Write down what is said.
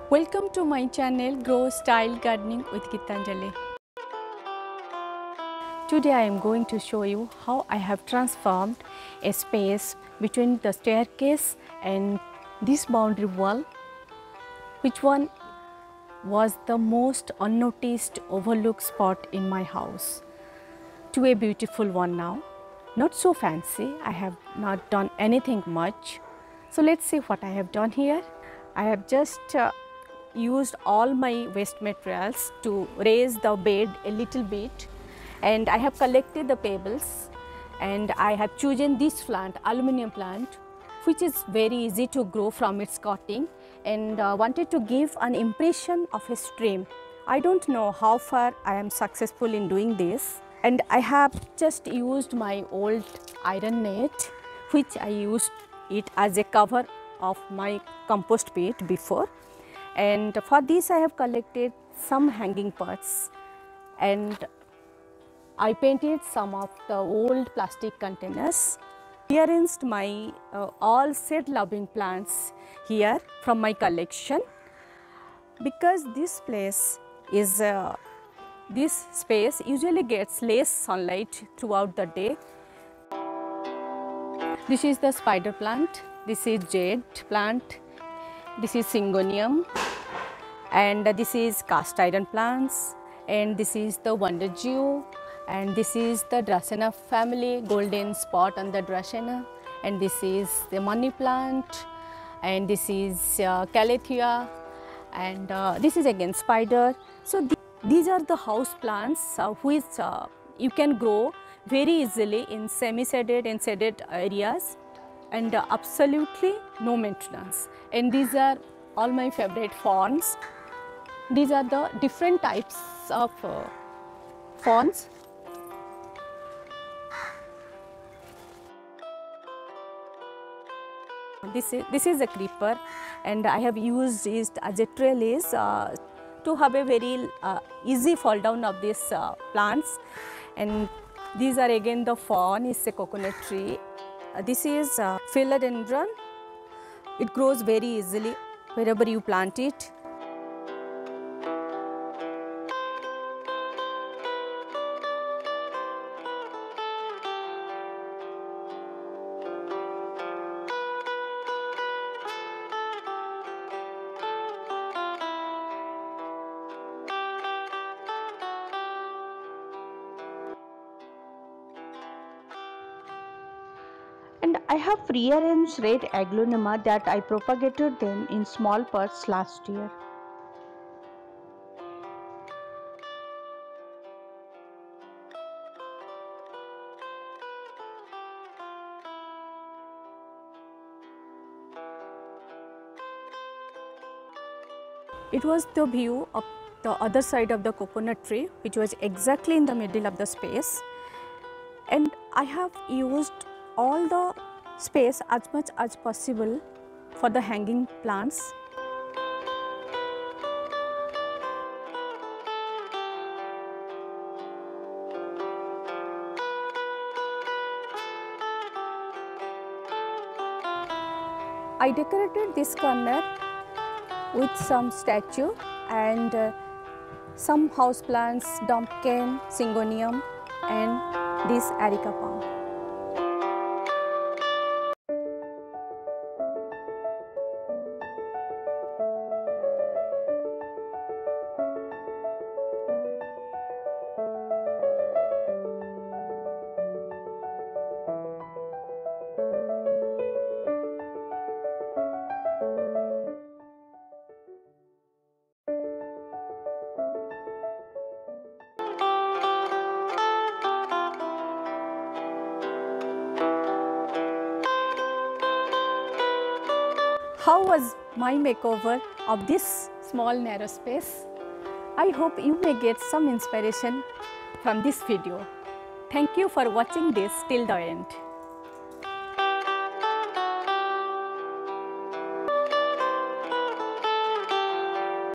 Welcome to my channel Grow Style Gardening with Geetanjali. Today I am going to show you how I have transformed a space between the staircase and this boundary wall. Which one was the most unnoticed overlooked spot in my house to a beautiful one now. Not so fancy, I have not done anything much. So let's see what I have done here. I have just used all my waste materials to raise the bed a little bit, and I have collected the pebbles, and I have chosen this plant, aluminium plant, which is very easy to grow from its cutting, and wanted to give an impression of a stream. I don't know how far I am successful in doing this, and I have just used my old iron net, which I used it as a cover of my compost pit before. And for this I have collected some hanging pots, and I painted some of the old plastic containers, rearranged my all shade loving plants here from my collection, because this place is this space usually gets less sunlight throughout the day. This is the spider plant, this is jade plant, this is syngonium, and this is cast iron plants, and this is the wonder jew, and this is the Dracaena family, golden spot on the Dracaena, and this is the money plant, and this is calathea, and this is again spider. So these are the house plants which you can grow very easily in semi-shaded and shaded areas, and absolutely no maintenance. And these are all my favorite ferns. These are the different types of ferns. This is a creeper, and I have used it as a trellis to have a very easy fall down of these plants. And these are again the fern, is a coconut tree. This is philodendron. It grows very easily wherever you plant it. And I have rearranged red aglaonema that I propagated them in small pots last year. It was the view of the other side of the coconut tree, which was exactly in the middle of the space, and I have used all the space as much as possible for the hanging plants. I decorated this corner with some statue and some house plants, dumpkin, syngonium, and this areca palm. How was my makeover of this small narrow space? I hope you may get some inspiration from this video. Thank you for watching this till the end.